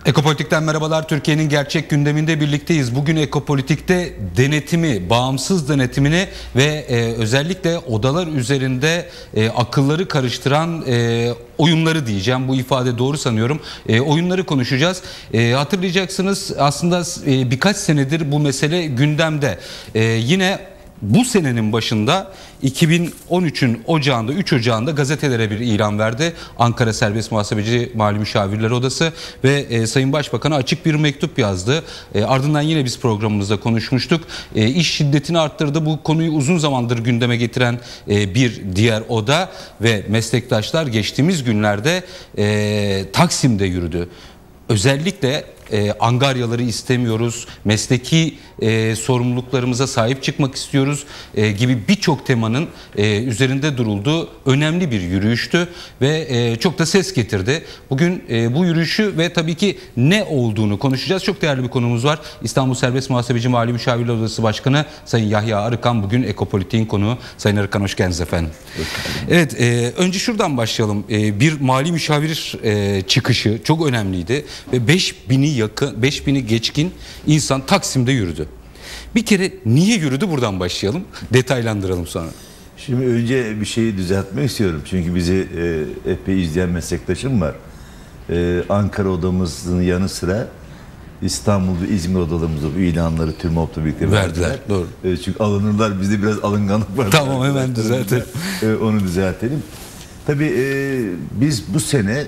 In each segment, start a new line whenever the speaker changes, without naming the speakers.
Ekopolitik'ten merhabalar. Türkiye'nin gerçek gündeminde birlikteyiz. Bugün Ekopolitik'te denetimi, bağımsız denetimini ve özellikle odalar üzerinde akılları karıştıran oyunları diyeceğim. Bu ifade doğru sanıyorum. Oyunları konuşacağız. Hatırlayacaksınız aslında birkaç senedir bu mesele gündemde. Yine bu senenin başında 2013'ün ocağında 3 Ocağı'nda gazetelere bir ilan verdi. Ankara Serbest Muhasebeci Mali Müşavirler Odası ve Sayın Başbakan'a açık bir mektup yazdı. Ardından yine biz programımızda konuşmuştuk. İş şiddetini arttırdı. Bu konuyu uzun zamandır gündeme getiren bir diğer oda ve meslektaşlar geçtiğimiz günlerde Taksim'de yürüdü. Özellikle angaryaları istemiyoruz, mesleki sorumluluklarımıza sahip çıkmak istiyoruz gibi birçok temanın üzerinde durulduğu önemli bir yürüyüştü ve çok da ses getirdi. Bugün bu yürüyüşü ve tabii ki ne olduğunu konuşacağız. Çok değerli bir konumuz var. İstanbul Serbest Muhasebeci Mali Müşavirler Odası Başkanı Sayın Yahya Arıkan bugün Ekopolitik'in konuğu. Sayın Arıkan hoş geldiniz efendim. Evet, önce şuradan başlayalım. Bir mali müşavir çıkışı çok önemliydi ve 5000'i geçkin insan Taksim'de yürüdü. Bir kere niye yürüdü, buradan başlayalım. Detaylandıralım sonra.
Şimdi önce bir şeyi düzeltmek istiyorum. Çünkü bizi epey izleyen meslektaşım var. Ankara odamızın yanı sıra İstanbul ve İzmir odalarımızda bu ilanları TÜRMOB'la birlikte verdiler.
Doğru.
Çünkü alınırlar, bizde biraz alınganlık var.
Tamam, hemen düzeltelim.
Onu düzeltelim. Tabii biz bu sene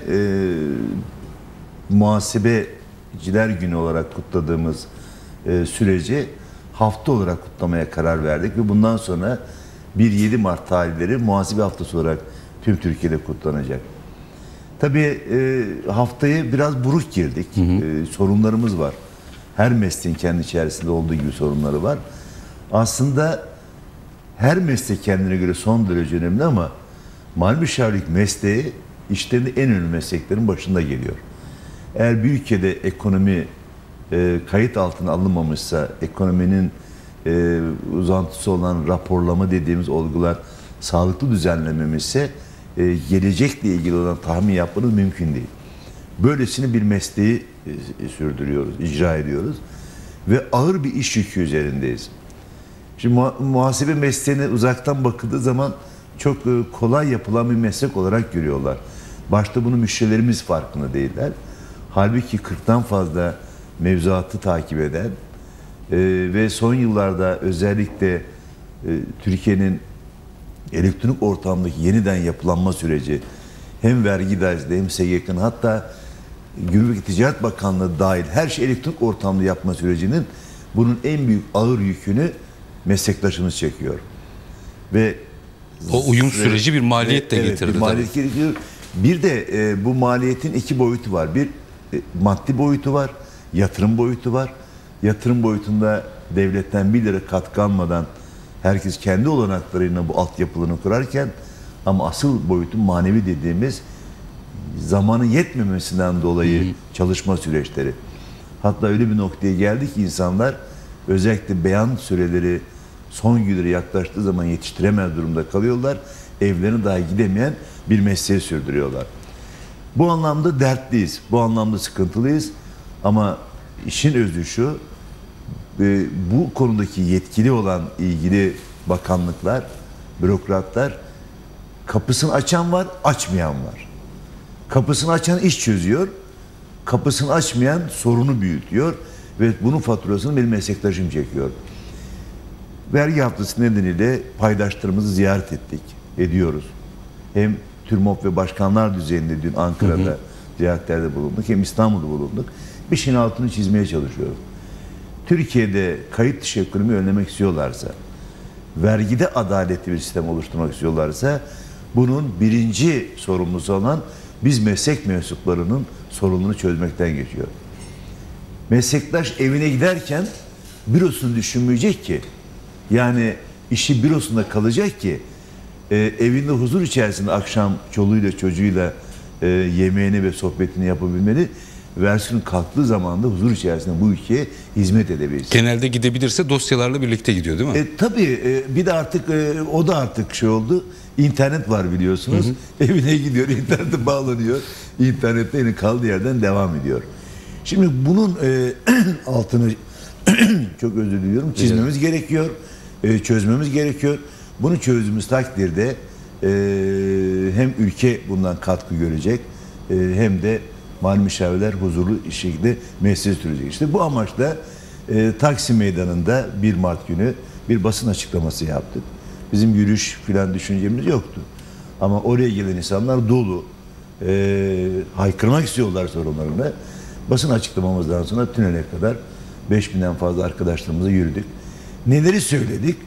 Muhasebeciler Günü olarak kutladığımız süreci hafta olarak kutlamaya karar verdik ve bundan sonra 1-7 Mart tarihleri muhasebe haftası olarak tüm Türkiye'de kutlanacak. Tabii haftaya biraz buruk girdik. Sorunlarımız var. Her mesleğin kendi içerisinde olduğu gibi sorunları var. Aslında her meslek kendine göre son derece önemli ama mali müşavirlik mesleği işlerinde en önemli mesleklerin başında geliyor. Eğer bir ülkede ekonomi kayıt altına alınmamışsa, ekonominin uzantısı olan raporlama dediğimiz olgular sağlıklı düzenlenmemişse gelecekle ilgili olan tahmin yapmanız mümkün değil. Böylesine bir mesleği sürdürüyoruz, icra ediyoruz ve ağır bir iş yükü üzerindeyiz. Şimdi muhasebe mesleğine uzaktan bakıldığı zaman çok kolay yapılan bir meslek olarak görüyorlar. Başta bunu müşterilerimiz farkında değiller. Halbuki 40'tan fazla mevzuatı takip eden ve son yıllarda özellikle Türkiye'nin elektronik ortamdaki yeniden yapılanma süreci hem vergi dairesinde hem SGK'nın hatta Gümrük ve Ticaret Bakanlığı dahil her şey elektronik ortamda yapma sürecinin bunun en büyük ağır yükünü meslektaşımız çekiyor. Ve
o uyum süreci bir maliyet de getirdi.
Bir maliyet getiriyor. Bir de bu maliyetin iki boyutu var. Bir maddi boyutu var, yatırım boyutu var. Yatırım boyutunda devletten 1 lira katkı almadan herkes kendi olanaklarıyla bu altyapılarını kurarken ama asıl boyutu manevi dediğimiz zamanın yetmemesinden dolayı çalışma süreçleri. Hatta öyle bir noktaya geldik ki insanlar özellikle beyan süreleri son günlere yaklaştığı zaman yetiştiremez durumda kalıyorlar. Evlerine dahi gidemeyen bir mesleği sürdürüyorlar. Bu anlamda dertliyiz, bu anlamda sıkıntılıyız ama işin özü şu, bu konudaki yetkili olan ilgili bakanlıklar, bürokratlar kapısını açan var, açmayan var. Kapısını açan iş çözüyor, kapısını açmayan sorunu büyütüyor ve bunun faturasını benim meslektaşım çekiyor. Vergi haftası nedeniyle paydaşlarımızı ziyaret ediyoruz. Hem TÜRMOB ve başkanlar düzeyinde dün Ankara'da ziyaretlerde bulunduk, hem İstanbul'da bulunduk. Bir şeyin altını çizmeye çalışıyoruz. Türkiye'de kayıt dışı ekonomi önlemek istiyorlarsa, vergide adaletli bir sistem oluşturmak istiyorlarsa, bunun birinci sorumlusu olan biz meslek mensuplarının sorununu çözmekten geçiyor. Meslektaş evine giderken bürosunu düşünmeyecek ki, yani işi bürosunda kalacak ki, evinde huzur içerisinde akşam çoluğuyla çocuğuyla yemeğini ve sohbetini yapabilmeli. Versiyon kalktığı zaman da huzur içerisinde bu ülkeye hizmet edebiliriz.
Genelde gidebilirse dosyalarla birlikte gidiyor değil mi?
Tabii bir de artık o da artık şey oldu. İnternet var biliyorsunuz. Evine gidiyor, internete bağlanıyor. İnternette yine kaldığı yerden devam ediyor. Şimdi bunun altını çok özür diliyorum, çizmemiz gerekiyor, çözmemiz gerekiyor. Bunu çözdüğümüz takdirde hem ülke bundan katkı görecek hem de mali müşavirler huzurlu şekilde meclis sürecek. İşte bu amaçla Taksim Meydanı'nda 1 Mart günü bir basın açıklaması yaptık. Bizim yürüyüş filan düşüncemiz yoktu. Ama oraya gelen insanlar dolu. Haykırmak istiyorlar sorunlarını. Basın açıklamamızdan sonra tünele kadar 5000'den fazla arkadaşlarımıza yürüdük. Neleri söyledik?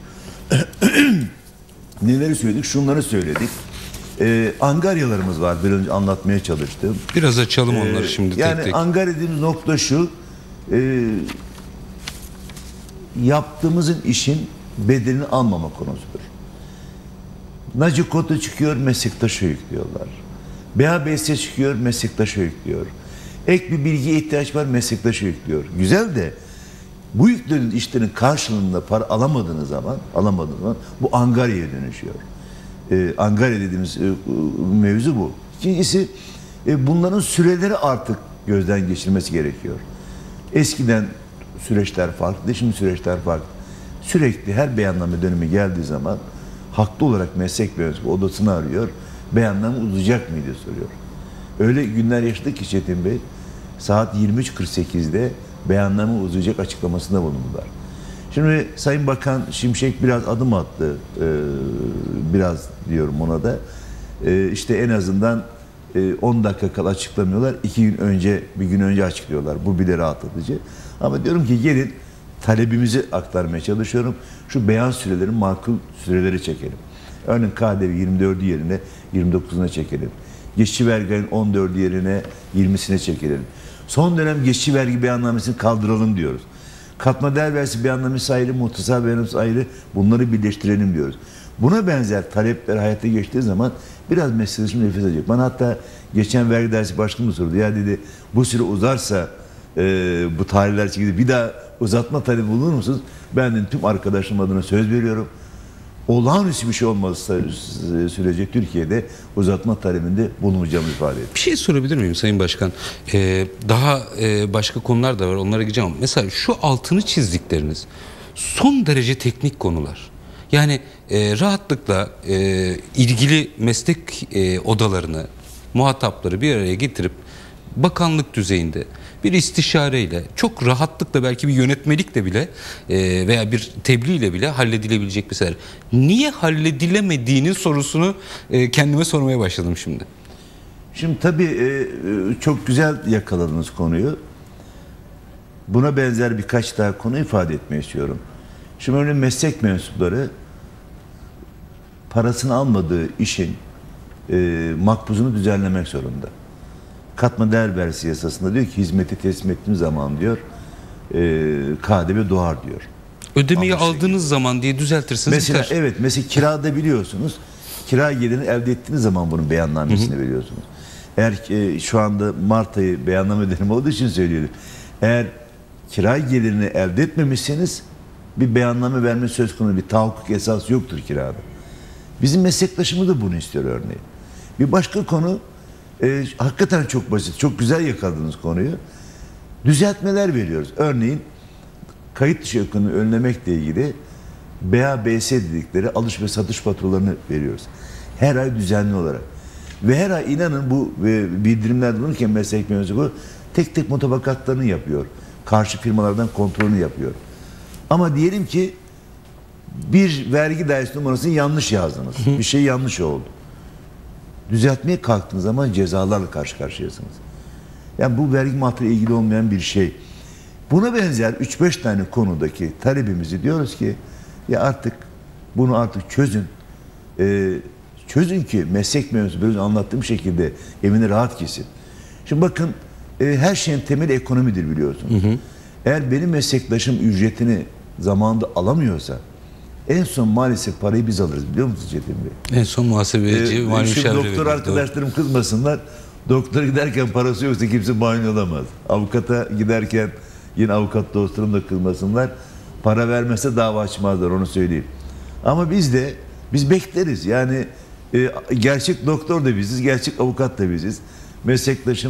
Neleri söyledik? Şunları söyledik. Angaryalarımız var. Bir önce anlatmaya çalıştım.
Biraz açalım onları şimdi
yani
tek tek.
angarya dediğimiz nokta şu. Yaptığımızın işin bedelini almama konusudur. Naci Kotu çıkıyor, meslektaşa yüklüyorlar. BABS çıkıyor, meslektaşa yüklüyor. Ek bir bilgiye ihtiyaç var, meslektaşa yüklüyor. Güzel de bu yüklediğiniz işlerin karşılığında para alamadığınız zaman bu angaryaya dönüşüyor. Angarya dediğimiz mevzu bu. İkincisi bunların süreleri artık gözden geçirmesi gerekiyor. Eskiden süreçler farklı, şimdi süreçler farklı. Sürekli her beyanname dönemi geldiği zaman haklı olarak meslek mühendisliği odasını arıyor. Beyanname uzayacak mı diye soruyor. Öyle günler yaşadık ki Çetin Bey, saat 23.48'de beyanname uzayacak açıklamasında bulundular. Şimdi Sayın Bakan Şimşek biraz adım attı, biraz diyorum ona da. İşte en azından 10 dakika kala açıklamıyorlar, 2 gün önce, bir gün önce açıklıyorlar. Bu bile rahatlatıcı. Ama diyorum ki gelin talebimizi aktarmaya çalışıyorum. Şu beyan sürelerin makul süreleri çekelim. Örneğin KDV 24'ü yerine 29'una çekelim. Geçici verginin 14'ü yerine 20'sine çekelim. Son dönem geçici vergi beyannamesini kaldıralım diyoruz. Katma değer vergisi beyannamesi ayrı, muhtasar beyannamesi ayrı, bunları birleştirelim diyoruz. Buna benzer talepler hayata geçtiği zaman biraz meslektaşım nefes edecek. Bana hatta geçen vergi dersi başkanı sordu. Ya dedi, bu süre uzarsa bu tarihler çekildi, bir daha uzatma talebi bulunur musunuz? Ben de tüm arkadaşlarım adına söz veriyorum. Olağanüstü bir şey olmazsa sürece Türkiye'de uzatma talebinde bulunacağımı ifade ediyor.
Bir şey sorabilir miyim Sayın Başkan? Daha başka konular da var, onlara gireceğim. Mesela şu altını çizdikleriniz son derece teknik konular. Yani rahatlıkla ilgili meslek odalarını, muhatapları bir araya getirip bakanlık düzeyinde bir istişareyle çok rahatlıkla, belki bir yönetmelikle bile veya bir tebliğle bile halledilebilecek meseleler. Niye halledilemediğinin sorusunu kendime sormaya başladım şimdi.
Şimdi tabii çok güzel yakaladınız konuyu. Buna benzer birkaç daha konu ifade etmek istiyorum. Şimdi örneğin meslek mensupları parasını almadığı işin makbuzunu düzenlemek zorunda. Katma değer vergisi yasasında diyor ki hizmeti teslim ettiğim zaman diyor KDV doğar diyor.
Ödemeyi aldığınız zaman diye düzeltirsiniz.
Mesela
biter.
evet, mesela kirada biliyorsunuz, kira gelirini elde ettiğiniz zaman bunun beyannamesini veriyorsunuz. Eğer şu anda Mart ayı beyanname dönemi olduğu için söylüyorum. Eğer kira gelirini elde etmemişseniz bir beyanname verme söz konusu, bir tahakkuk esası yoktur kirada. Bizim meslektaşımız da bunu istiyor örneğin. Bir başka konu hakikaten çok basit, çok güzel yakaladınız konuyu. Düzeltmeler veriyoruz. Örneğin kayıt dışı ekonomiyi önlemekle ilgili BABS dedikleri alış ve satış faturalarını veriyoruz. Her ay düzenli olarak. Ve her ay inanın bu bildirimler bulunurken meslek mensubu tek tek mutabakatlarını yapıyor. Karşı firmalardan kontrolünü yapıyor. Ama diyelim ki bir vergi dairesi numarasını yanlış yazdınız. Bir şey yanlış oldu. Düzeltmeye kalktığınız zaman cezalarla karşı karşıyasınız. Yani bu vergi maddesiyle ilgili olmayan bir şey. Buna benzer 3-5 tane konudaki talebimizi diyoruz ki ya artık bunu artık çözün. Çözün ki meslek mensubu böyle anlattığım şekilde evini rahat gitsin. Şimdi bakın her şeyin temeli ekonomidir biliyorsunuz. Eğer benim meslektaşım ücretini zamanında alamıyorsa en son maalesef parayı biz alırız, biliyor musunuz Çetin Bey?
En son muhasebeci, mali müşavir.
Doktor arkadaşlarım kızmasınlar. Doktora giderken parası yoksa kimse muayene olamaz. Avukata giderken yine avukat dostlarım da kızmasınlar. Para vermezse dava açmazlar, onu söyleyeyim. Ama biz bekleriz. Yani gerçek doktor da biziz, gerçek avukat da biziz. Meslektaşım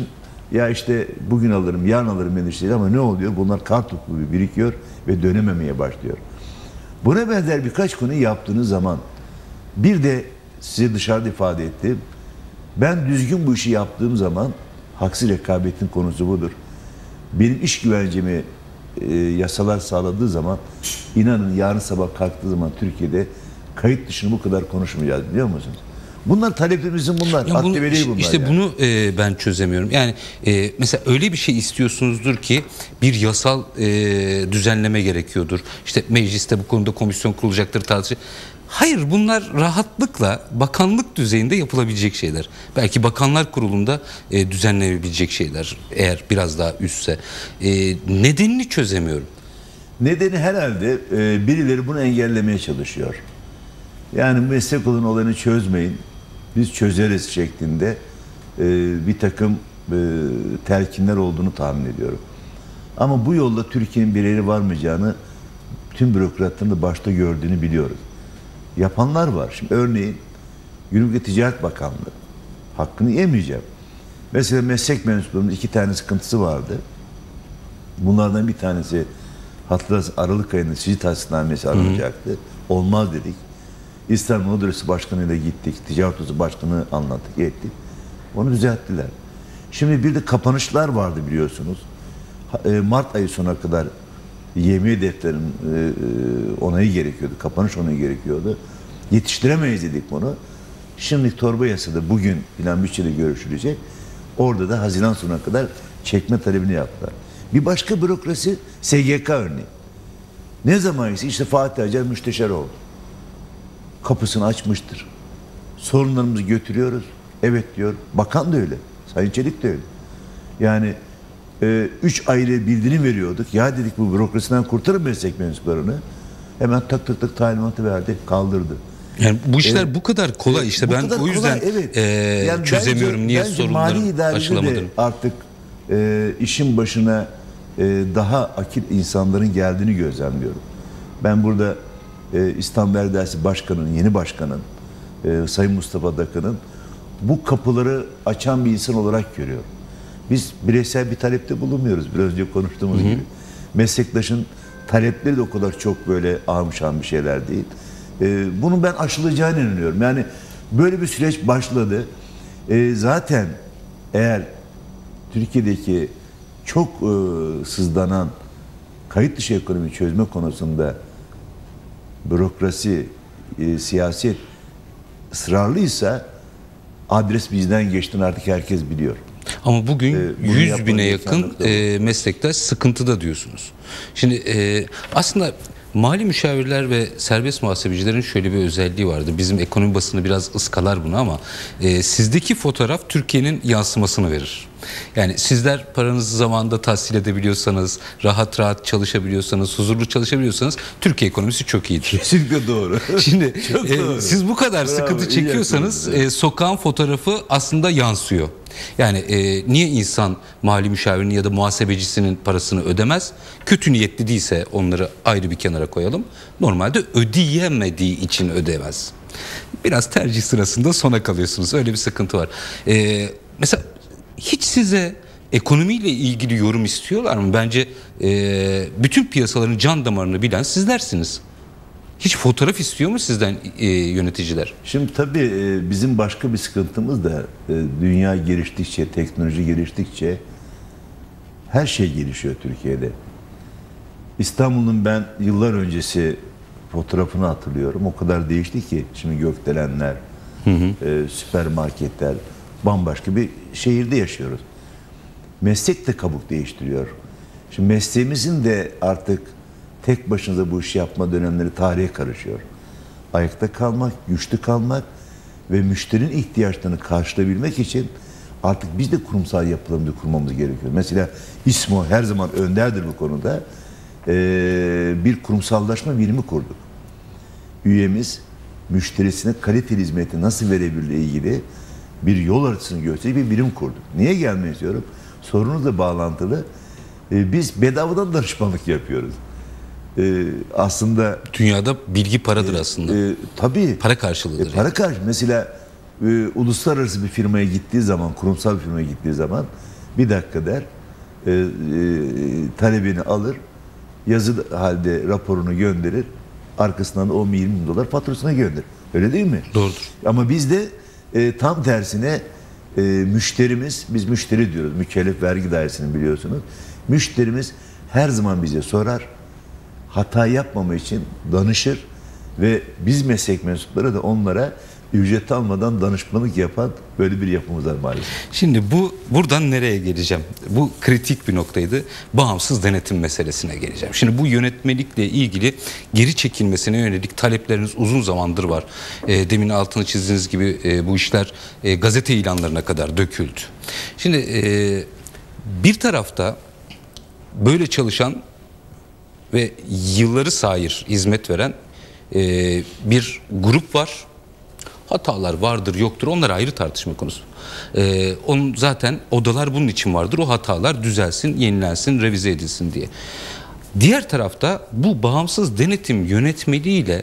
Ya işte bugün alırım, yarın alırım endişeleri ama ne oluyor? Bunlar kar topu gibi birikiyor ve dönememeye başlıyor. Buna benzer birkaç konu yaptığınız zaman, bir de size dışarıda ifade ettim. Ben düzgün bu işi yaptığım zaman, haksız rekabetin konusu budur. Benim iş güvencemi yasalar sağladığı zaman, inanın yarın sabah kalktığı zaman Türkiye'de kayıt dışını bu kadar konuşmayacağız, biliyor musunuz? Bunlar taleplerimizin bunlar. Aktiveliği bunlar.
İşte
yani.
bunu ben çözemiyorum. Yani mesela öyle bir şey istiyorsunuzdur ki bir yasal düzenleme gerekiyordur. İşte mecliste bu konuda komisyon kurulacaktır, tartışılacak. Hayır, bunlar rahatlıkla bakanlık düzeyinde yapılabilecek şeyler. Belki bakanlar kurulunda düzenlenebilecek şeyler eğer biraz daha üstse. Nedenini çözemiyorum.
Nedeni herhalde birileri bunu engellemeye çalışıyor. Yani meslek olan olayını çözmeyin, biz çözeriz şeklinde bir takım telkinler olduğunu tahmin ediyorum. Ama bu yolda Türkiye'nin bir yere varmayacağını tüm bürokratların da başta gördüğünü biliyoruz. Yapanlar var. Şimdi örneğin Gümrük ve Ticaret Bakanlığı, hakkını yemeyeceğim. Mesela meslek mensuplarının 2 tane sıkıntısı vardı. Bunlardan bir tanesi, hatırlarsınız, Aralık ayında sicil tahsisnamesi alınacaktı. Olmaz dedik. İstanbul Odası Başkanı ile gittik. Ticaret Odası Başkanı anlattık, ettik. Onu düzelttiler. Şimdi bir de kapanışlar vardı biliyorsunuz. Mart ayı sonuna kadar yemeği defterinin onayı gerekiyordu. Kapanış onayı gerekiyordu. Yetiştiremeyiz dedik bunu. Şimdi torba yasada bugün plan bütçeyle görüşülecek. Orada da Haziran sonuna kadar çekme talebini yaptılar. Bir başka bürokrasi SGK örneği. Ne zaman ise işte Fatih Acar müsteşar oldu. Kapısını açmıştır. Sorunlarımızı götürüyoruz. Evet diyor. Bakan da öyle. Sayın Çelik de öyle. Yani 3 ayrı bildirim veriyorduk. Ya dedik, bu bürokrasiden kurtarın meslek mensuplarını. Hemen tak tak tak talimatı verdi. Kaldırdı.
Yani bu işler bu kadar kolay. İşte ben o yüzden
yani
çözemiyorum. Niye sorunları aşılamadım.
Artık işin başına daha akil insanların geldiğini gözlemliyorum. Ben burada İstanbul Erdersi Başkanı'nın, yeni başkanın, Sayın Mustafa Dakı'nın bu kapıları açan bir insan olarak görüyorum. Biz bireysel bir talepte bulunmuyoruz. Biraz önce konuştuğumuz gibi. Meslektaşın talepleri de o kadar çok böyle ağmışan bir şeyler değil. Bunu ben aşılacağına inanıyorum. Yani böyle bir süreç başladı. Zaten eğer Türkiye'deki çok sızlanan kayıt dışı ekonomi çözme konusunda bürokrasi, siyaset ısrarlıysa adres bizden geçtiğini artık herkes biliyor.
Ama bugün 100 bine yakın meslektaş sıkıntıda diyorsunuz. Şimdi aslında mali müşavirler ve serbest muhasebecilerin şöyle bir özelliği vardı. Bizim ekonomi basını biraz ıskalar bunu ama sizdeki fotoğraf Türkiye'nin yansımasını verir. Yani sizler paranızı zamanında tahsil edebiliyorsanız, rahat rahat çalışabiliyorsanız, huzurlu çalışabiliyorsanız Türkiye ekonomisi çok iyidir.
Kesinlikle doğru.
Şimdi doğru. Siz bu kadar sıkıntı çekiyorsanız sokağın fotoğrafı aslında yansıyor. Yani niye insan mali müşavirinin ya da muhasebecisinin parasını ödemez? Kötü niyetli değilse onları ayrı bir kenara koyalım. Normalde ödeyemediği için ödemez. Biraz tercih sırasında sona kalıyorsunuz. Öyle bir sıkıntı var. Mesela hiç size ekonomiyle ilgili yorum istiyorlar mı? Bence bütün piyasaların can damarını bilen sizlersiniz. Hiç fotoğraf istiyor mu sizden yöneticiler?
Şimdi tabii bizim başka bir sıkıntımız da dünya geliştikçe, teknoloji geliştikçe her şey gelişiyor Türkiye'de. İstanbul'un ben yıllar öncesi fotoğrafını hatırlıyorum. O kadar değişti ki şimdi gökdelenler, süpermarketler, bambaşka bir şehirde yaşıyoruz. Meslek de kabuk değiştiriyor. Şimdi mesleğimizin de artık tek başınıza bu işi yapma dönemleri tarihe karışıyor. Ayakta kalmak, güçlü kalmak ve müşterinin ihtiyaçlarını karşılayabilmek için artık biz de kurumsal yapılarımızı kurmamız gerekiyor. Mesela İSMO her zaman önderdir bu konuda. Bir kurumsallaşma birimi kurduk. Üyemiz müşterisine kaliteli hizmeti nasıl verebildiği ilgili bir yol haritasını gösteren bir birim kurduk. Niye gelmeyi istiyorum? Sorunuzla bağlantılı. Biz bedavadan danışmanlık yapıyoruz. Aslında
dünyada bilgi paradır aslında.
Tabii.
Para karşılığıdır.
Para karşı. Mesela uluslararası bir firmaya gittiği zaman, kurumsal bir firmaya gittiği zaman Bir dakika der, talebini alır, yazı halde raporunu gönderir, arkasından da 10-20 bin dolar faturasına gönderir. Öyle değil mi?
Doğrudur.
Ama bizde tam tersine müşterimiz, biz müşteri diyoruz, mükellef vergi dairesini biliyorsunuz. Müşterimiz her zaman bize sorar, hata yapmama için danışır ve biz meslek mensupları da onlara ücret almadan danışmanlık yapan böyle bir yapımız var maalesef.
Şimdi buradan nereye geleceğim? Bu kritik bir noktaydı. Bağımsız denetim meselesine geleceğim. Şimdi bu yönetmelikle ilgili geri çekilmesine yönelik talepleriniz uzun zamandır var. Demin altını çizdiğiniz gibi bu işler gazete ilanlarına kadar döküldü. Şimdi bir tarafta böyle çalışan ve yılları sahir hizmet veren bir grup var. Hatalar vardır yoktur, onlar ayrı tartışma konusu. Onun zaten odalar bunun için vardır. O hatalar düzelsin, yenilensin, revize edilsin diye. Diğer tarafta bu bağımsız denetim yönetmeliğiyle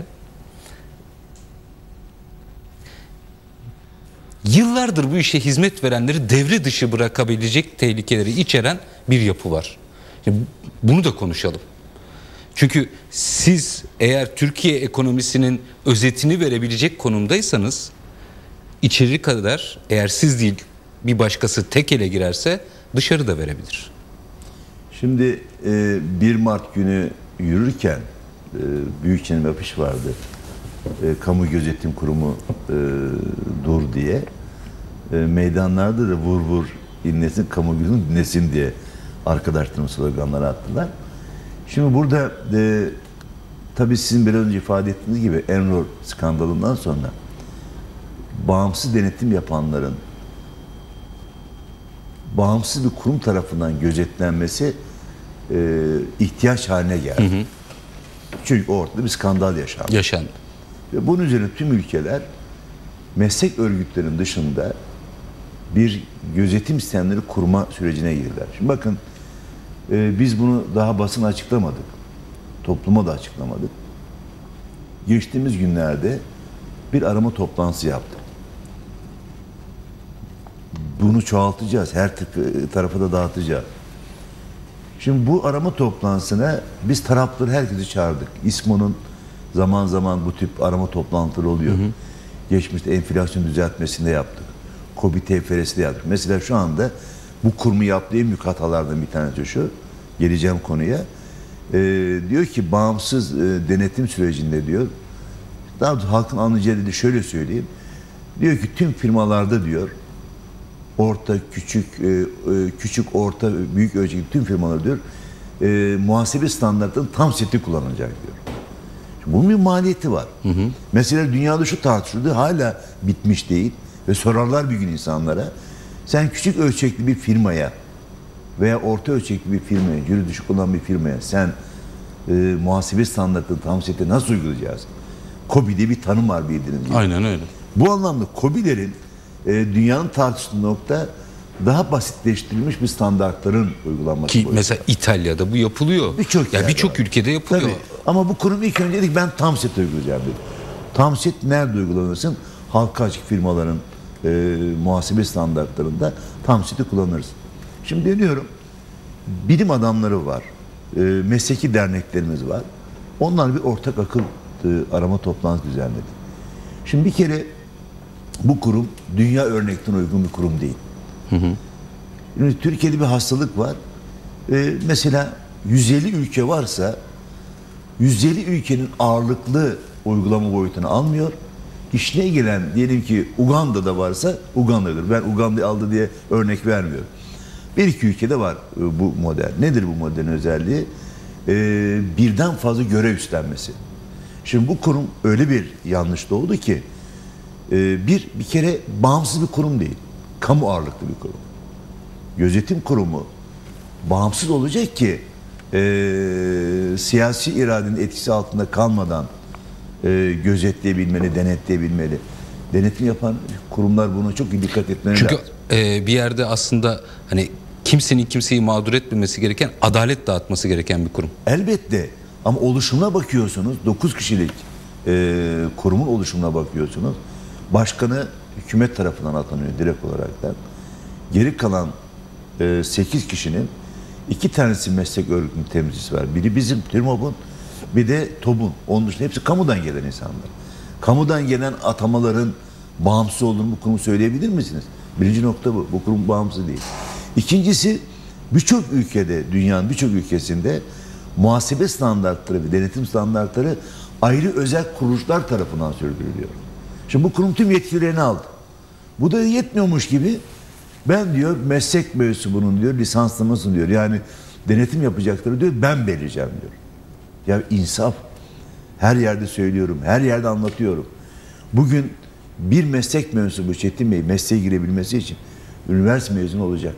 yıllardır bu işe hizmet verenleri devre dışı bırakabilecek tehlikeleri içeren bir yapı var. Şimdi bunu da konuşalım. Çünkü siz eğer Türkiye ekonomisinin özetini verebilecek konumdaysanız içeri kadar, eğer siz değil bir başkası tek ele girerse dışarı da verebilir.
Şimdi 1 Mart günü yürürken Büyükçekmece'nin bir afiş vardı. Kamu Gözetim Kurumu dur diye. Meydanlarda da vur vur inlesin, kamu gözetim dinlesin diye arkadaşlarım sloganları attılar. Şimdi burada tabii sizin biraz önce ifade ettiğiniz gibi Enrol skandalından sonra bağımsız denetim yapanların bağımsız bir kurum tarafından gözetlenmesi ihtiyaç haline geldi. Hı hı. Çünkü ortada bir skandal yaşandı. Ve bunun üzerine tüm ülkeler meslek örgütlerinin dışında bir gözetim sistemleri kurma sürecine girdiler. Şimdi bakın biz bunu daha basına açıklamadık. Topluma da açıklamadık. Geçtiğimiz günlerde bir arama toplantısı yaptık. Bunu çoğaltacağız. Her tarafa da dağıtacağız. Şimdi bu arama toplantısına biz tarafları herkesi çağırdık. İSMO'nun zaman zaman bu tip arama toplantıları oluyor. Hı hı. Geçmişte enflasyon düzeltmesinde yaptık. KOBİ TFR'si de yaptık. Mesela şu anda bu kurumu yaptığı en büyük hatalardan bir tanesi şu. Geleceğim konuya. Diyor ki bağımsız denetim sürecinde diyor. Daha doğrusu halkın anlayacağı dedi, şöyle söyleyeyim. Diyor ki tüm firmalarda diyor orta, küçük, orta, büyük ölçekli tüm firmalar diyor muhasebe standartlarının tam seti kullanılacak diyor. Şimdi bunun bir maliyeti var. Hı hı. Mesela dünyada şu tartışıldı, hala bitmiş değil ve sorarlar bir gün insanlara, sen küçük ölçekli bir firmaya veya orta ölçekli bir firmaya, cüri düşük olan bir firmaya sen muhasebe standartlarını tam seti nasıl uygulayacağız? KOBİ diye bir tanım var bildiğiniz gibi.
Aynen öyle.
Bu anlamda KOBİ'lerin dünyanın tartıştığı nokta daha basitleştirilmiş bir standartların uygulanması.
Ki mesela İtalya'da bu yapılıyor. Birçok ülkede yapılıyor.
Tabii. Ama bu kurum ilk önce dedik ben tam set uygulayacağım dedi. Tam set nerede uygulanırsın? Halka açık firmaların muhasebe standartlarında tam seti kullanırız. Şimdi deniyorum, bilim adamları var, mesleki derneklerimiz var. Onlar bir ortak akıl arama toplantısı düzenledi. Şimdi bir kere bu kurum dünya örnekten uygun bir kurum değil. Hı hı. Şimdi Türkiye'de bir hastalık var. Mesela 150 ülke varsa 150 ülkenin ağırlıklı uygulama boyutunu almıyor. İşine gelen diyelim ki Uganda'da varsa Uganda'dır. Ben Uganda'yı aldı diye örnek vermiyorum. Bir iki ülkede var bu model. Nedir bu modelin özelliği? Birden fazla görev üstlenmesi. Şimdi bu kurum öyle bir yanlış doğdu ki bir kere bağımsız bir kurum değil. Kamu ağırlıklı bir kurum. Gözetim kurumu bağımsız olacak ki siyasi iradenin etkisi altında kalmadan gözetleyebilmeli, denetleyebilmeli. Denetim yapan kurumlar buna çok iyi dikkat etmeleri lazım.
Çünkü bir yerde aslında hani kimsenin kimseyi mağdur etmemesi gereken, adalet dağıtması gereken bir kurum.
Elbette. Ama oluşumuna bakıyorsunuz, 9 kişilik kurumun oluşumuna bakıyorsunuz. Başkanı hükümet tarafından atanıyor direkt olarak da. Geri kalan 8 kişinin 2 tanesi meslek örgütünün temsilcisi var. Biri bizim TÜRMOB'un, bir de TOB'un. Onun dışında hepsi kamudan gelen insanlar. Kamudan gelen atamaların bağımsız olduğunu bu kurumu söyleyebilir misiniz? Birinci nokta bu. Bu kurum bağımsız değil. İkincisi, birçok ülkede, dünyanın birçok ülkesinde muhasebe standartları ve denetim standartları ayrı özel kuruluşlar tarafından sürdürülüyor. Şimdi bu kurum tüm yetkilerini aldı. Bu da yetmiyormuş gibi ben diyor meslek mensubunun diyor lisanslamasını diyor. Yani denetim yapacakları diyor ben belirleyeceğim diyor. Ya insaf. Her yerde söylüyorum, her yerde anlatıyorum. Bugün bir meslek mensubu Çetin Bey mesleğe girebilmesi için üniversite mezunu olacak.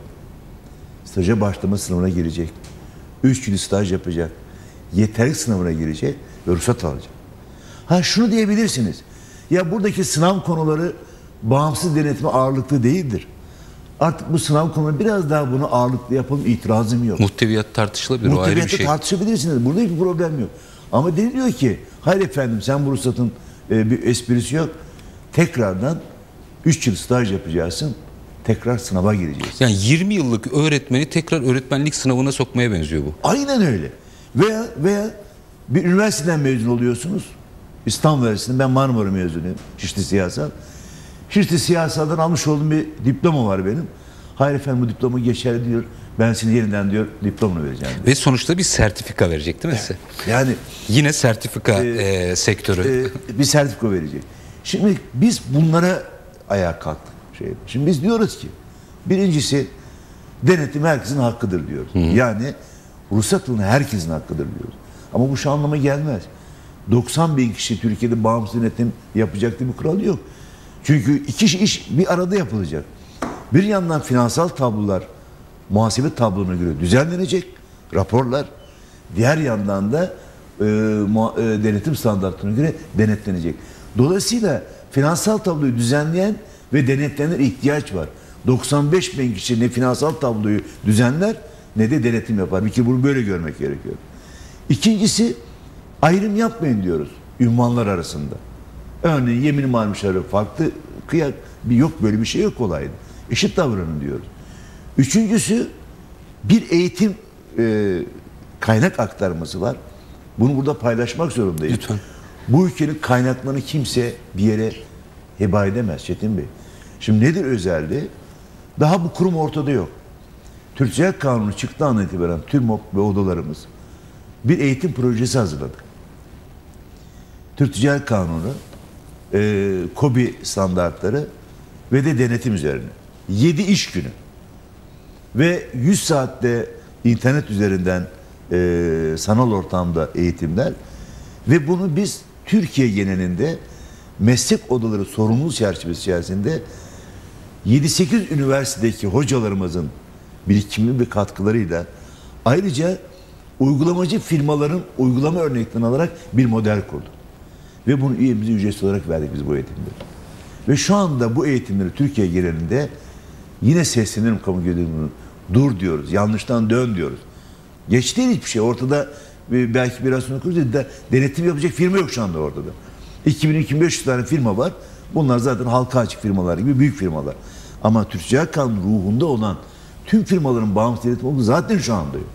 Staja başlama sınavına girecek. 3 yıl staj yapacak. Yeterlik sınavına girecek ve ruhsat alacak. Ha şunu diyebilirsiniz. Ya buradaki sınav konuları bağımsız denetime ağırlıklı değildir. Artık bu sınav konuları biraz daha bunu ağırlıklı yapalım, itirazım yok.
Muhteviyat tartışılabilir, o ayrı bir şey.
Tartışabilirsiniz. Burada hiçbir problem yok. Ama deniliyor ki hayır efendim sen bu ruhsatın bir esprisi yok. Tekrardan 3 yıl staj yapacaksın. Tekrar sınava gireceksin.
Yani 20 yıllık öğretmeni tekrar öğretmenlik sınavına sokmaya benziyor bu.
Aynen öyle. Veya bir üniversiteden mezun oluyorsunuz. İstanbul Üniversitesi'nden, ben Marmara mezunuyum. Şişli Siyasal. Şişli Siyasal'dan almış olduğum bir diploma var benim. Hayır efendim bu diploma geçerli diyor. Ben senin yerinden diyor diplomanı vereceğim diyor.
Ve sonuçta bir sertifika verecek değil mi size?
Yani
yine sertifika sektörü.
Bir sertifika verecek. Şimdi biz bunlara ayağa kalktık. Şimdi biz diyoruz ki birincisi denetim herkesin hakkıdır diyoruz. Yani ruhsat alınan herkesin hakkıdır diyoruz. Ama bu şu anlama gelmez. 90 bin kişi Türkiye'de bağımsız denetim yapacak diye bir kural yok. Çünkü iki iş bir arada yapılacak. Bir yandan finansal tablolar muhasebe tablona göre düzenlenecek, raporlar. Diğer yandan da denetim standartlarına göre denetlenecek. Dolayısıyla finansal tabloyu düzenleyen ve denetlenir ihtiyaç var. 95 bin kişi ne finansal tabloyu düzenler ne de denetim yapar. Bir kere bunu böyle görmek gerekiyor. İkincisi ayrım yapmayın diyoruz ünvanlar arasında. Örneğin yemin marmışları farklı kıyak yok böyle bir şey yok olaydı. Eşit davranın diyoruz. Üçüncüsü bir eğitim kaynak aktarması var. Bunu burada paylaşmak zorundayız.
Lütfen.
Bu ülkenin kaynaklarını kimse bir yere heba edemez Çetin Bey. Şimdi nedir özelliği? Daha bu kurum ortada yok. Türk Ticaret Kanunu çıktığı andan itibaren TÜRMOB ve odalarımız bir eğitim projesi hazırladık. Türk Ticaret Kanunu, KOBİ standartları ve de denetim üzerine. 7 iş günü ve 100 saatte internet üzerinden sanal ortamda eğitimler ve bunu biz Türkiye genelinde meslek odaları sorumluluğu çerçevesi içerisinde 7-8 üniversitedeki hocalarımızın birikimli ve katkılarıyla ayrıca uygulamacı firmaların uygulama örneklerini alarak bir model kurduk. Ve bunu üyemize ücretsiz olarak verdik biz bu eğitimleri. Ve şu anda bu eğitimleri Türkiye genelinde yine seslenirim kamu görevlilerine, dur diyoruz, yanlıştan dön diyoruz. Geç değil hiçbir şey. Ortada belki biraz sonra konuşuruz da denetim yapacak firma yok şu anda ortada. 2000-2500 tane firma var. Bunlar zaten halka açık firmalar gibi büyük firmalar. Ama Türk Ticaret Kanunu ruhunda olan tüm firmaların bağımsız denetim olduğu zaten şu anda yok.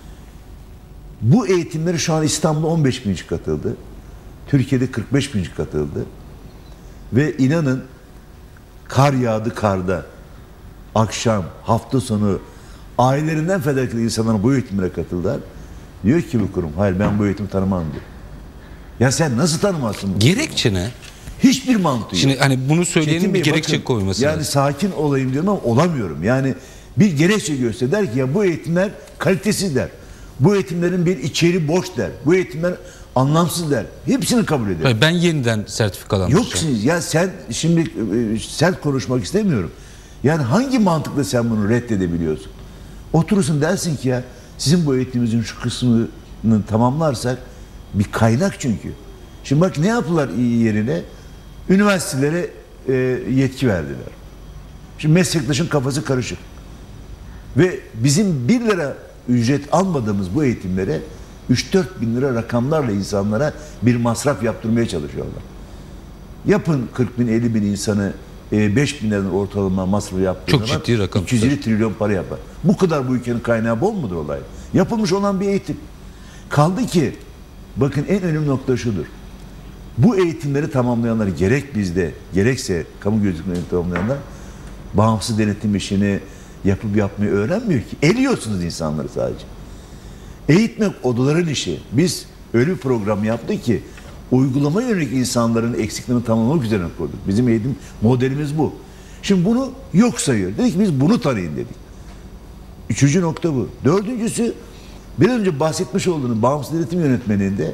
Bu eğitimleri şu an İstanbul'da 15 bin kişi katıldı. Türkiye'de 45 bin kişi katıldı. Ve inanın kar yağdı karda. Akşam, hafta sonu ailelerinden fedakar insanların bu eğitimlere katıldılar. Diyor ki bu kurum, hayır ben bu eğitimi tanımam diyor. Ya sen nasıl tanımazsın?
Gerekçe ne?
Hiçbir mantığı yok.
Şimdi hani bunu söyleyenin bir gerekçe koyması
yani
lazım.
sakin olayım diyorum ama olamıyorum. Yani bir gerekçe göster der ki ya bu eğitimler kalitesiz der. Bu eğitimlerin bir içeriği boş der. Bu eğitimler anlamsız der. Hepsini kabul eder.
Hayır, ben yeniden sertifikalanmışım.
Yoksiniz ya sen şimdi sert konuşmak istemiyorum. Yani hangi mantıkla sen bunu reddedebiliyorsun? Oturursun dersin ki ya sizin bu eğitimimizin şu kısmını tamamlarsak bir kaynak çünkü. Şimdi bak ne yaptılar yerine? Üniversitelere yetki verdiler. Şimdi meslektaşın kafası karışık. Ve bizim 1 lira ücret almadığımız bu eğitimlere 3-4 bin lira rakamlarla insanlara bir masraf yaptırmaya çalışıyorlar. Yapın 40 bin 50 bin insanı 5.000 liradan ortalama masrafı yaptığı
çok
zaman
ciddi rakam.
250 trilyon para yapar. Bu kadar bu ülkenin kaynağı bol mudur olay? Yapılmış olan bir eğitim. Kaldı ki bakın en önemli nokta şudur. Bu eğitimleri tamamlayanlar gerek bizde gerekse kamu gözükmelerini tamamlayanlar bağımsız denetim işini yapıp yapmayı öğrenmiyor ki. Eliyorsunuz insanları sadece. Eğitmek odaların işi. Biz öyle bir program yaptık ki uygulama yönelik insanların eksiklerini tamamlamak üzerine kurduk. Bizim eğitim modelimiz bu. Şimdi bunu yok sayıyor. Dedik ki biz bunu tanıyın dedik. Üçüncü nokta bu. Dördüncüsü biraz önce bahsetmiş olduğunuz bağımsız denetim yönetmenliğinde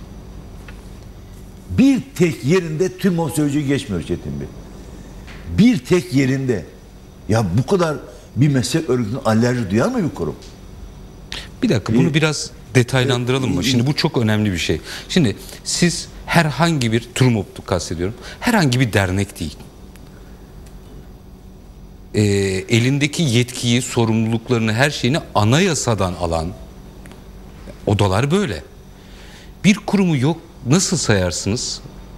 bir tek yerinde tüm o sözcüğü geçmiyor Çetin Bey. Bir tek yerinde. Ya bu kadar bir meslek örgütüne alerji duyar mı bir kurum?
Bir dakika bunu biraz detaylandıralım mı? Şimdi bu çok önemli bir şey. Şimdi siz herhangi bir TURMOB'u kastediyorum. Herhangi bir dernek değil. Elindeki yetkiyi, sorumluluklarını, her şeyini anayasadan alan odalar böyle. Bir kurumu yok nasıl sayarsınız?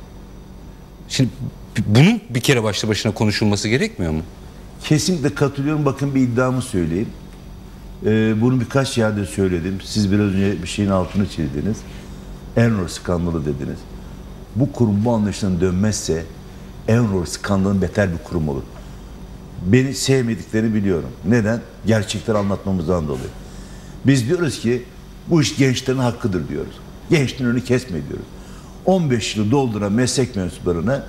Şimdi bunun bir kere başlı başına konuşulması gerekmiyor mu?
Kesinlikle katılıyorum. Bakın bir iddiamı söyleyeyim. Bunu birkaç yerde söyledim. Siz biraz önce bir şeyin altını çizdiniz. Enrol skandalı dediniz. Bu kurum bu anlayıştan dönmezse Enrol skandalının beter bir kurum olur. Beni sevmediklerini biliyorum. Neden? Gerçekleri anlatmamızdan dolayı. Biz diyoruz ki bu iş gençlerin hakkıdır diyoruz. Gençlerin önünü kesme diyoruz. 15 yılı dolduran meslek mensuplarına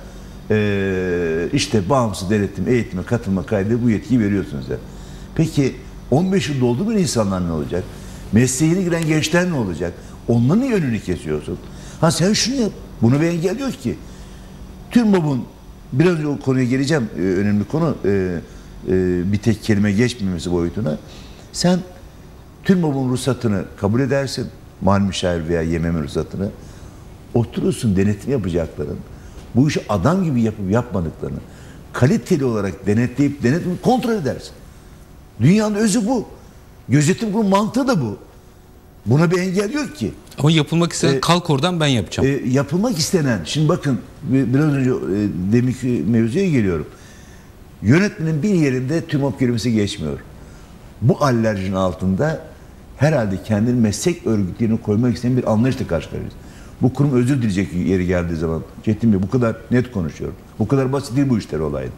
işte bağımsız denetim, eğitime katılma kaydı bu yetkiyi veriyorsunuz ya. Peki 15 yıl doldurmayan insanlar ne olacak? Mesleğine giren gençler ne olacak? Onların önünü kesiyorsun. Ha sen şunu yap. Bunu bir engel yok ki. TÜRMOB'un biraz önce o konuya geleceğim. Önemli konu bir tek kelime geçmemesi boyutuna. Sen TÜRMOB'un ruhsatını kabul edersin. Mal müşavir veya yememe ruhsatını. Oturursun denetim yapacakların. Bu işi adam gibi yapıp yapmadıklarını kaliteli olarak denetleyip kontrol edersin. Dünyanın özü bu. Gözetim kurulu mantığı da bu. Buna bir engel yok ki.
Ama yapılmak istenen kalk oradan ben yapacağım.
Yapılmak istenen, şimdi bakın biraz önce deminki mevzuya geliyorum. Yönetmenin bir yerinde TÜRMOB kelimesi geçmiyor. Bu alerjinin altında herhalde kendini meslek örgütlerine koymak isteyen bir anlayışla karşı karşıyayız. Bu kurum özür dileyecek yeri geldiği zaman. Çetin Bey bu kadar net konuşuyorum. Bu kadar basit değil bu işler olaydı.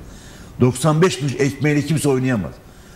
95 bin ekmeğiyle kimse oynayamaz.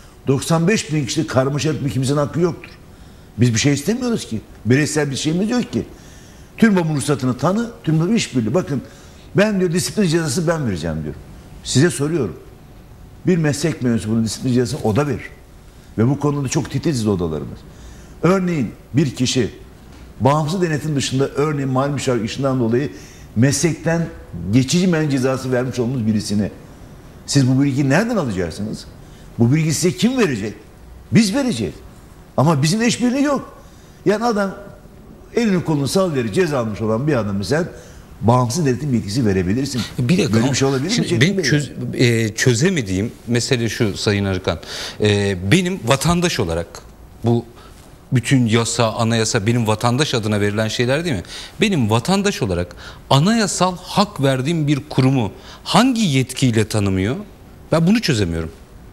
95 bin kişilik karmaşa etme kimsenin hakkı yoktur. Biz bir şey istemiyoruz ki. Bireysel bir şeyimiz yok ki. TÜRMOB'un ruhsatını tanı, TÜRMOB işbirliği. Bakın ben diyor disiplin cezası ben vereceğim diyor. Size soruyorum. Bir meslek mensubunun disiplin cezasını oda verir. Ve bu konuda çok titiziz odalarımız. Örneğin bir kişi bağımsız denetim dışında örneğin mal müşavir işinden dolayı meslekten geçici men cezası vermiş olduğunuz birisine siz bu bilgiyi nereden alacaksınız? Bu bilgiyi size kim verecek? Biz vereceğiz. Ama bizim eşbirliği yok. Yani adam elini kolunu sallayıp ceza almış olan bir adamı sen bağımsız denetim yetkisi verebilirsin.
Bir dakika,
böyle bir şey olabilir mi?
Benim çözemediğim mesele şu Sayın Arıkan. Benim vatandaş olarak bu bütün yasa, anayasa benim vatandaş adına verilen şeyler değil mi? Benim vatandaş olarak anayasal hak verdiğim bir kurumu hangi yetkiyle tanımıyor? Ben bunu çözemiyorum.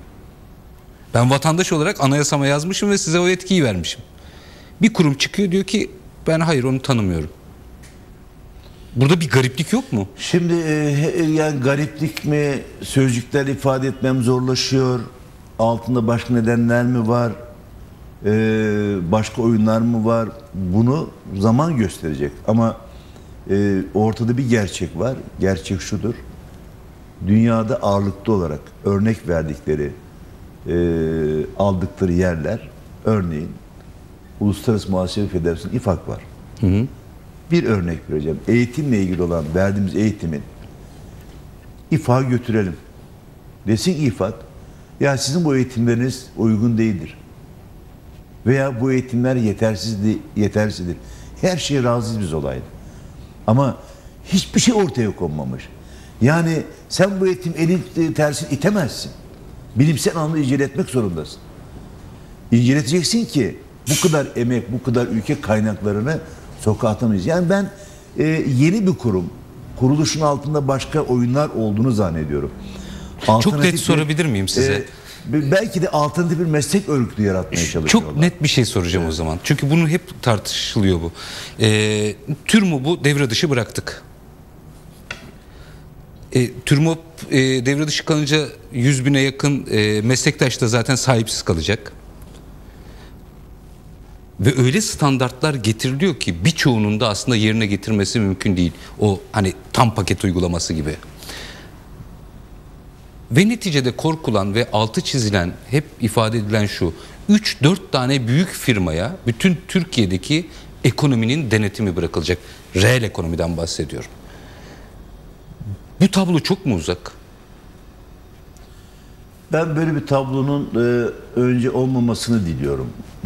Ben vatandaş olarak anayasama yazmışım ve size o yetkiyi vermişim. Bir kurum çıkıyor diyor ki ben hayır onu tanımıyorum. Burada bir gariplik yok mu?
Şimdi yani gariplik mi, sözcükler ifade etmem zorlaşıyor, altında başka nedenler mi var, başka oyunlar mı var, bunu zaman gösterecek. Ama ortada bir gerçek var, gerçek şudur, dünyada ağırlıklı olarak örnek verdikleri, aldıkları yerler, örneğin Uluslararası Muhasebe Federasyonu İFAK var. Hı hı. Bir örnek vereceğim. Eğitimle ilgili olan verdiğimiz eğitimin İFAK'a götürelim. Desin İFAK, ya sizin bu eğitimleriniz uygun değildir. Veya bu eğitimler yetersizdir. Her şeye razıyız biz olaydı. Ama hiçbir şey ortaya konmamış. Yani sen bu eğitim elin tersini itemezsin. Bilimsel anlamda inceletmek zorundasın. İnceleteceksin ki bu kadar emek, bu kadar ülke kaynaklarını sokağa atamayız. Yani ben yeni bir kurum, kuruluşun altında başka oyunlar olduğunu zannediyorum.
Çok net sorabilir miyim size?
Belki de alternatif bir meslek örgütü yaratmaya çalışıyorlar.
Çok net bir şey soracağım o zaman. Çünkü bunu hep tartışılıyor bu. TÜRMOB'u devre dışı bıraktık. TÜRMOB devre dışı kalınca 100.000'e yakın meslektaş da zaten sahipsiz kalacak. Ve öyle standartlar getiriliyor ki birçoğunun da aslında yerine getirmesi mümkün değil. O hani tam paket uygulaması gibi. Ve neticede korkulan ve altı çizilen, hep ifade edilen şu: 3-4 tane büyük firmaya bütün Türkiye'deki ekonominin denetimi bırakılacak. Reel ekonomiden bahsediyorum. Bu tablo çok mu uzak?
Ben böyle bir tablonun önce olmamasını diliyorum.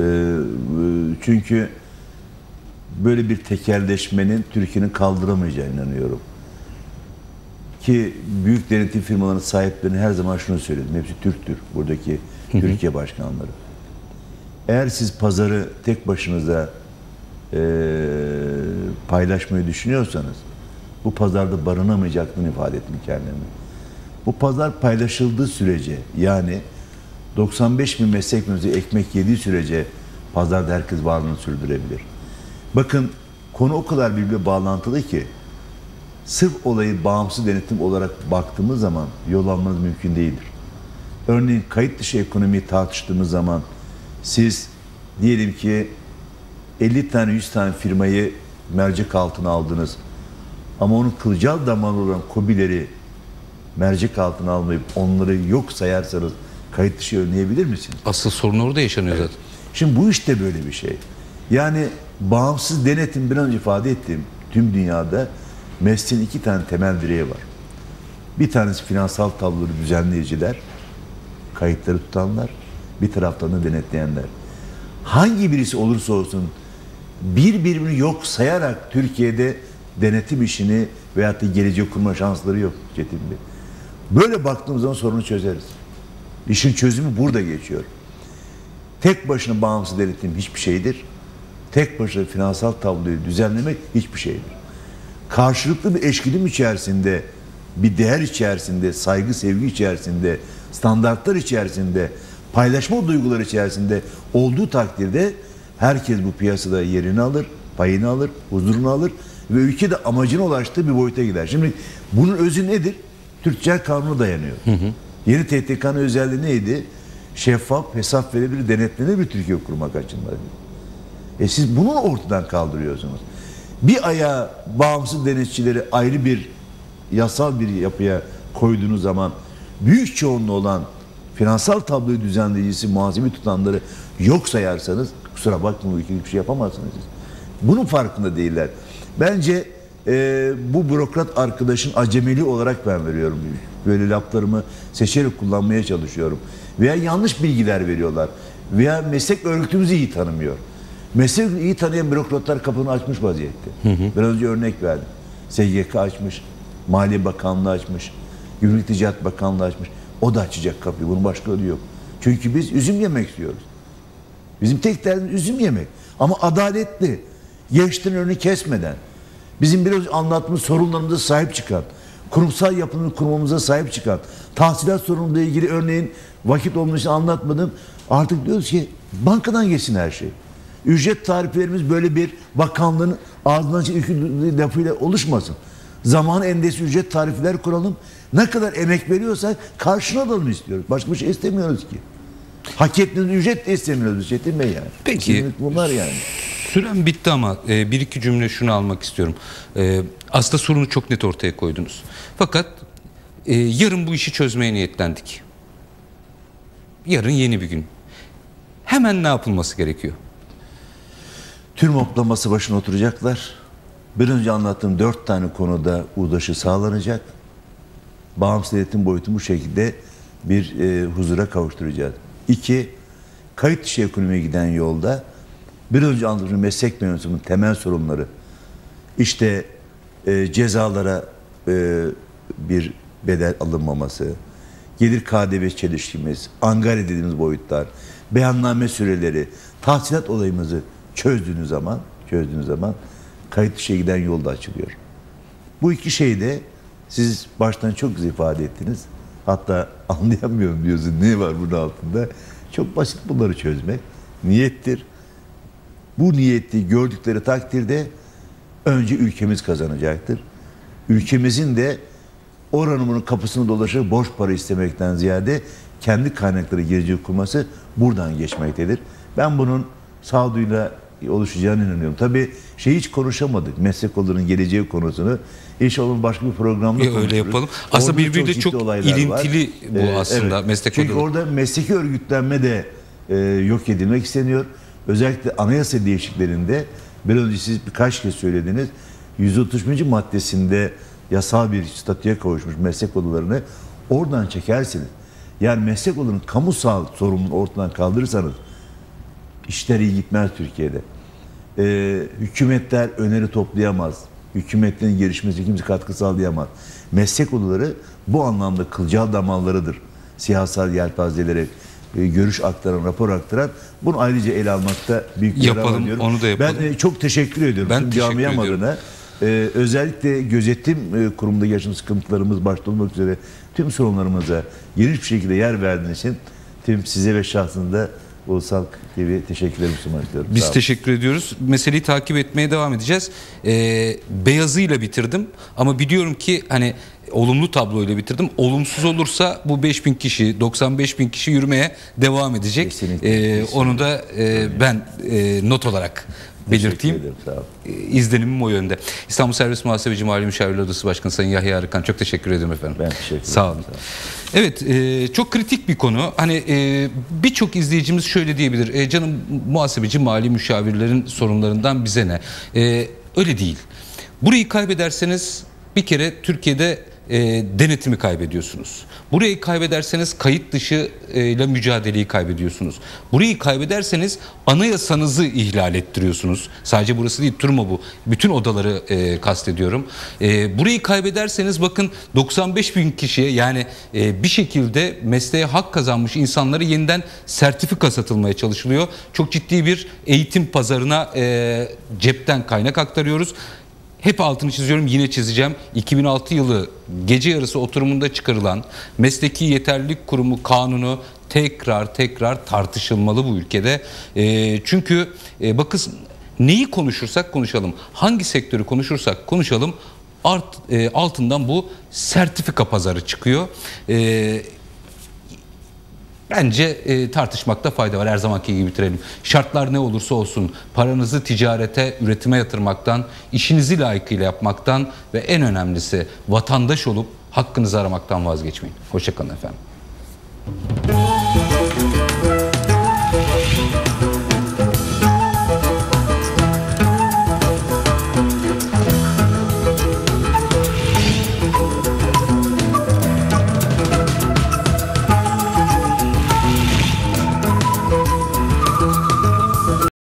Çünkü böyle bir tekelleşmenin Türkiye'nin kaldıramayacağına inanıyorum. Ki büyük denetim firmalarının sahiplerine her zaman şunu söyledim. Hepsi Türktür. Buradaki Türkiye başkanları. Eğer siz pazarı tek başınıza paylaşmayı düşünüyorsanız bu pazarda barınamayacaklarını ifade ettim kendime. Bu pazar paylaşıldığı sürece, yani 95.000 meslek mühendisi ekmek yediği sürece pazarda herkes varlığını sürdürebilir. Bakın, konu o kadar birbirine bağlantılı ki sırf olayı bağımsız denetim olarak baktığımız zaman yol almanız mümkün değildir. Örneğin kayıt dışı ekonomiyi tartıştığımız zaman siz diyelim ki 50 tane 100 tane firmayı mercek altına aldınız ama onun kılcal damarı olan KOBİ'leri mercek altına almayıp onları yok sayarsanız kayıt dışı önleyebilir misiniz?
Asıl sorun orada yaşanıyor zaten.
Şimdi bu işte böyle bir şey. Yani bağımsız denetim, bir önce ifade ettiğim tüm dünyada mesleğin 2 tane temel direği var. Bir tanesi finansal tabloları düzenleyiciler, kayıtları tutanlar, bir taraftan da denetleyenler. Hangi birisi olursa olsun birbirini yok sayarak Türkiye'de denetim işini veyahut da gelecek kurma şansları yok Çetin Bey. Böyle baktığımız zaman sorunu çözeriz. İşin çözümü burada geçiyor. Tek başına bağımsız denetim hiçbir şeydir. Tek başına finansal tabloyu düzenlemek hiçbir şeydir. Karşılıklı bir eşgüdüm içerisinde, bir değer içerisinde, saygı, sevgi içerisinde, standartlar içerisinde, paylaşma duyguları içerisinde olduğu takdirde herkes bu piyasada yerini alır, payını alır, huzurunu alır ve ülke de amacına ulaştığı bir boyuta gider. Şimdi bunun özü nedir? Türk Ticaret Kanunu'na dayanıyor. Yeni TTK'nın özelliği neydi? Şeffaf, hesap verebilir, denetlenir bir Türkiye kurmak açısından. Siz bunu ortadan kaldırıyorsunuz. Bir ayağı bağımsız denetçileri ayrı bir yasal bir yapıya koyduğunuz zaman büyük çoğunluğu olan finansal tabloyu düzenleyicisi, muhasebe tutanları yok sayarsanız kusura bakmayın, bu ülkede bir şey yapamazsınız siz. Bunun farkında değiller. Bence bu bürokrat arkadaşın acemiliği olarak ben veriyorum. Böyle laflarımı seçerek kullanmaya çalışıyorum. Veya yanlış bilgiler veriyorlar. Veya meslek örgütümüzü iyi tanımıyor. Meslek iyi tanıyan bürokratlar kapını açmış vaziyette. Biraz önce örnek verdim. SGK açmış, Maliye Bakanlığı açmış, Gümrük Ticaret Bakanlığı açmış. O da açacak kapıyı. Bunun başka yolu yok. Çünkü biz üzüm yemek istiyoruz. Bizim tek derdimiz üzüm yemek. Ama adaletli. Gençlerin önünü kesmeden. Bizim biraz anlattığımız sorunlarımıza sahip çıkan, kurumsal yapının kurmamıza sahip çıkan, tahsilat sorunuyla ilgili örneğin vakit olmadığı için anlatmadım. Artık diyoruz ki bankadan geçsin her şey. Ücret tariflerimiz böyle bir bakanlığın ağzından çıkan lafıyla oluşmasın. Zamanı endesi ücret tarifler kuralım. Ne kadar emek veriyorsak karşına alalım istiyoruz. Başka bir şey istemiyoruz ki. Hak ettiğimiz ücret de istemiyoruz Çetin Bey yani.
Peki.
Bunlar yani.
Sürem bitti ama bir iki cümle şunu almak istiyorum. Aslında sorunu çok net ortaya koydunuz. Fakat yarın bu işi çözmeye niyetlendik. Yarın yeni bir gün. Hemen ne yapılması gerekiyor?
TÜRMOB'la masa başına oturacaklar. Bir önce anlattığım 4 tane konuda uğraşı sağlanacak. Bağımsız denetim boyutu bu şekilde bir huzura kavuşturacağız. 2, kayıt dışı ekonomiye giden yolda bir önce anlattığım meslek mensubunun temel sorunları, işte cezalara bir bedel alınmaması, gelir KDV çelişkimiz, angarya dediğimiz boyutlar, beyanname süreleri, tahsilat olayımızı çözdüğünüz zaman kayıt dışıya giden yolda açılıyor. Bu iki şey de siz baştan çok güzel ifade ettiniz. Hatta anlayamıyorum diyorsun, ne var bunun altında? Çok basit bunları çözmek. Niyettir. Bu niyeti gördükleri takdirde önce ülkemiz kazanacaktır. Ülkemizin de oranın kapısını dolaşıp borç para istemekten ziyade kendi kaynakları geleceği kurması buradan geçmektedir. Ben bunun sağduyuyla oluşacağına inanıyorum. Tabii hiç konuşamadık. Meslek odalarının geleceği konusunu. İnşallah başka bir programda konuşuruz.
Öyle yapalım. Aslında birbiriyle çok ilintili bu aslında
evet.
meslek
Çünkü
odaları.
orada mesleki örgütlenme de yok edilmek isteniyor. Özellikle anayasa değişikliklerinde bir önce siz birkaç kez söylediniz. 131. maddesinde yasal bir statüye kavuşmuş meslek odalarını oradan çekersiniz. Yani meslek odalarının kamusal sorumluluğunu ortadan kaldırırsanız işler iyi gitmez Türkiye'de. Hükümetler öneri toplayamaz. Hükümetlerin gelişmesine kimse katkı sağlayamaz. Meslek odaları bu anlamda kılcal damarlarıdır. Siyasal yelpazelere görüş aktaran, rapor aktaran. Bunu ayrıca ele almakta büyük bir yarar var diyorum.
Onu da yapalım.
Ben çok teşekkür ediyorum.
Ben teşekkür
camiam
ediyorum.
adına. Özellikle gözetim kurumunda yaşanan sıkıntılarımız başta olmak üzere tüm sorunlarımıza geniş bir şekilde yer verdiğiniz için tüm size ve şahsında Ulusal TV teşekkürlerimi sunmak istiyorum.
Biz teşekkür ediyoruz. Meseleyi takip etmeye devam edeceğiz. Beyazıyla bitirdim ama biliyorum ki hani olumlu tabloyla bitirdim. Olumsuz olursa bu 5.000 kişi, 95.000 kişi yürümeye devam edecek.
Kesinlikle.
Onu da ben not olarak belirteyim. İzlenimim o yönde. İstanbul Servis Muhasebeci Mali Müşavirler Odası Başkanı Sayın Yahya Arıkan, çok teşekkür ederim efendim.
Ben teşekkür ederim.
Sağ olun. Evet, çok kritik bir konu. Hani birçok izleyicimiz şöyle diyebilir. Canım, muhasebeci mali müşavirlerin sorunlarından bize ne? Öyle değil. Burayı kaybederseniz bir kere Türkiye'de denetimi kaybediyorsunuz. Burayı kaybederseniz kayıt dışı ile mücadeleyi kaybediyorsunuz. Burayı kaybederseniz anayasanızı ihlal ettiriyorsunuz. Sadece burası değil, turma bu. Bütün odaları kastediyorum. Burayı kaybederseniz bakın 95.000 kişiye, yani bir şekilde mesleğe hak kazanmış insanlara yeniden sertifika satılmaya çalışılıyor. Çok ciddi bir eğitim pazarına cepten kaynak aktarıyoruz. Hep altını çiziyorum, yine çizeceğim. 2006 yılı gece yarısı oturumunda çıkarılan Mesleki Yeterlilik Kurumu kanunu tekrar tartışılmalı bu ülkede. Çünkü bakın, neyi konuşursak konuşalım, hangi sektörü konuşursak konuşalım, altından bu sertifika pazarı çıkıyor. Bence tartışmakta fayda var. Her zamanki gibi bitirelim. Şartlar ne olursa olsun paranızı ticarete, üretime yatırmaktan, işinizi layıkıyla yapmaktan ve en önemlisi vatandaş olup hakkınızı aramaktan vazgeçmeyin. Hoşça kalın efendim.